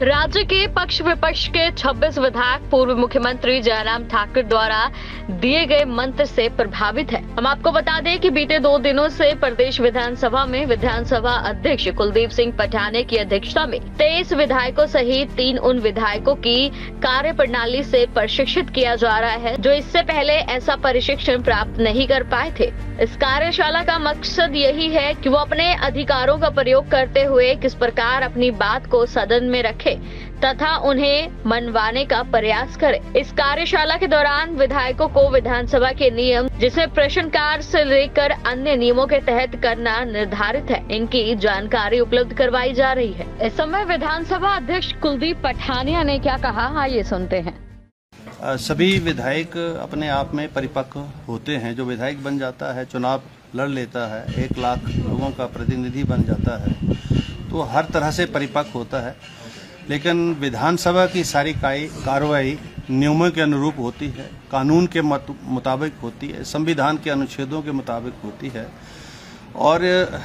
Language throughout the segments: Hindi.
राज्य के पक्ष विपक्ष के 26 विधायक पूर्व मुख्यमंत्री जयराम ठाकुर द्वारा दिए गए मंत्र से प्रभावित है। हम आपको बता दें कि बीते 2 दिनों से प्रदेश विधानसभा में विधानसभा अध्यक्ष कुलदीप सिंह पठानिया की अध्यक्षता में 23 विधायकों सहित 3 उन विधायकों की कार्यप्रणाली से प्रशिक्षित किया जा रहा है जो इससे पहले ऐसा प्रशिक्षण प्राप्त नहीं कर पाए थे। इस कार्यशाला का मकसद यही है कि वो अपने अधिकारों का प्रयोग करते हुए किस प्रकार अपनी बात को सदन में रखे तथा उन्हें मनवाने का प्रयास करें। इस कार्यशाला के दौरान विधायकों को विधानसभा के नियम, जिसमें प्रश्नकाल से लेकर अन्य नियमों के तहत करना निर्धारित है, इनकी जानकारी उपलब्ध करवाई जा रही है। इस समय विधानसभा अध्यक्ष कुलदीप पठानिया ने क्या कहा, आइए सुनते हैं। सभी विधायक अपने आप में परिपक्व होते हैं। जो विधायक बन जाता है, चुनाव लड़ लेता है, 1 लाख लोगों का प्रतिनिधि बन जाता है, तो हर तरह से परिपक्व होता है। लेकिन विधानसभा की सारी कार्रवाई नियमों के अनुरूप होती है, कानून के मुताबिक होती है, संविधान के अनुच्छेदों के मुताबिक होती है और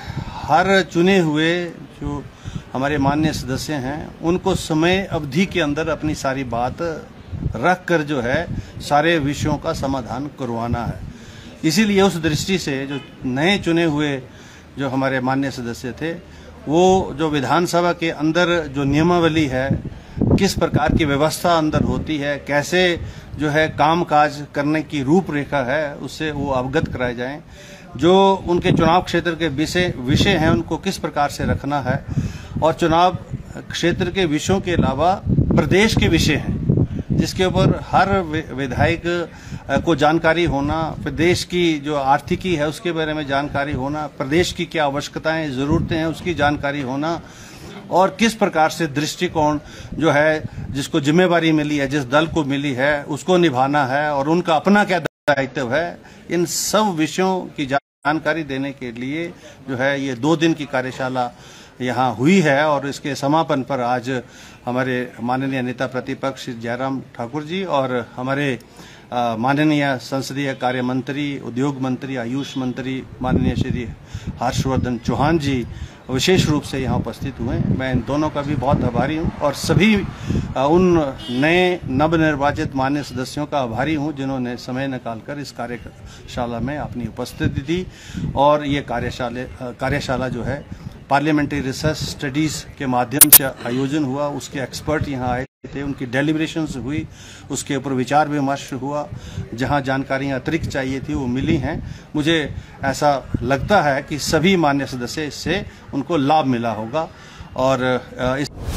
हर चुने हुए जो हमारे माननीय सदस्य हैं उनको समय अवधि के अंदर अपनी सारी बात रख कर जो है सारे विषयों का समाधान करवाना है। इसीलिए उस दृष्टि से जो नए चुने हुए जो हमारे माननीय सदस्य थे, वो जो विधानसभा के अंदर जो नियमावली है, किस प्रकार की व्यवस्था अंदर होती है, कैसे जो है कामकाज करने की रूपरेखा है, उससे वो अवगत कराए जाएं। जो उनके चुनाव क्षेत्र के विषय हैं उनको किस प्रकार से रखना है और चुनाव क्षेत्र के विषयों के अलावा प्रदेश के विषय हैं जिसके ऊपर हर विधायक को जानकारी होना, प्रदेश की जो आर्थिकी है उसके बारे में जानकारी होना, प्रदेश की क्या आवश्यकताएं, जरूरतें हैं उसकी जानकारी होना और किस प्रकार से दृष्टिकोण जो है जिसको जिम्मेवारी मिली है, जिस दल को मिली है उसको निभाना है और उनका अपना क्या दायित्व है, इन सब विषयों की जानकारी देने के लिए जो है ये 2 दिन की कार्यशाला यहाँ हुई है। और इसके समापन पर आज हमारे माननीय नेता प्रतिपक्ष जयराम ठाकुर जी और हमारे माननीय संसदीय कार्य मंत्री, उद्योग मंत्री, आयुष मंत्री माननीय श्री हर्षवर्धन चौहान जी विशेष रूप से यहाँ उपस्थित हुए। मैं इन दोनों का भी बहुत आभारी हूँ और सभी उन नए नवनिर्वाचित माननीय सदस्यों का आभारी हूँ जिन्होंने समय निकालकर इस कार्यशाला में अपनी उपस्थिति दी। और ये कार्यशाला जो है पार्लियामेंट्री रिसर्च स्टडीज के माध्यम से आयोजन हुआ। उसके एक्सपर्ट यहाँ आए थे, उनकी डेलिब्रेशंस हुई, उसके ऊपर विचार विमर्श हुआ। जहाँ जानकारियाँ अतिरिक्त चाहिए थी वो मिली हैं। मुझे ऐसा लगता है कि सभी मान्य सदस्य इससे उनको लाभ मिला होगा और इस